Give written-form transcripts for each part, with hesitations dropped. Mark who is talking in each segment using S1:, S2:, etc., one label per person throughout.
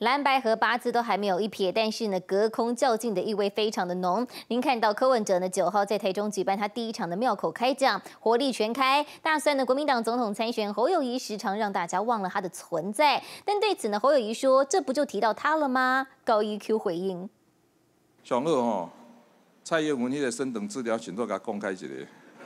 S1: 蓝白合八字都还没有一撇，但是呢，隔空较劲的意味非常的浓。您看到柯文哲呢9号在台中举办他第一场的庙口开讲，火力全开。大算呢，国民党总统参选侯友宜时常让大家忘了他的存在，但对此呢，侯友宜说：“这不就提到他了吗？”高 EQ 回应：“
S2: 上好吼，蔡英文迄个升等资料，请都给他公开一下。”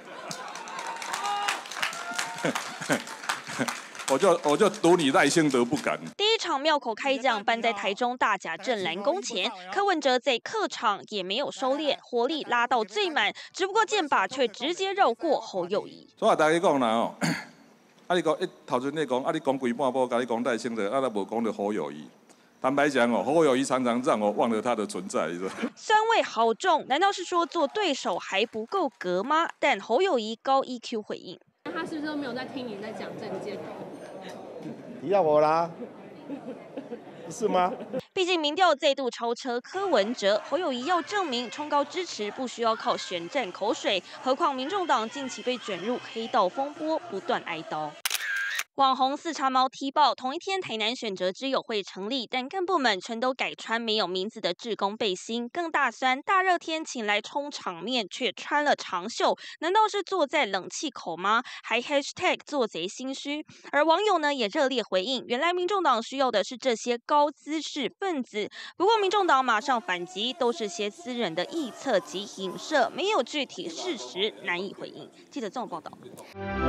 S2: 我就赌你赖清德不敢。
S3: 第一场庙口开讲办在台中大甲镇澜宫前，柯文哲在客场也没有收敛，火力拉到最满，只不过箭靶却直接绕过侯友宜。
S2: 所以大家讲啦哦，你讲头先你讲，你讲规半波，甲你讲赖清德，都无讲到侯友宜。坦白讲哦，侯友宜常常让我忘了他的存在。
S3: 酸味好重，难道是说做对手还不够格吗？但侯友宜高 EQ 回应。
S4: 他是不是都没有在听你在讲政见？
S5: 提到我啦，是吗？
S3: 毕竟民调再度超车柯文哲，侯友宜要证明冲高支持不需要靠选战口水，何况民众党近期被卷入黑道风波，不断挨刀。网红四叉猫踢爆，同一天台南选择之友会成立，但干部们全都改穿没有名字的志工背心，更大酸。大热天请来冲场面，却穿了长袖，难道是坐在冷气口吗？还 #做贼心虚。而网友呢也热烈回应，原来民众党需要的是这些高姿势分子。不过民众党马上反击，都是些私人的臆测及影射，没有具体事实，难以回应。记者综合报道。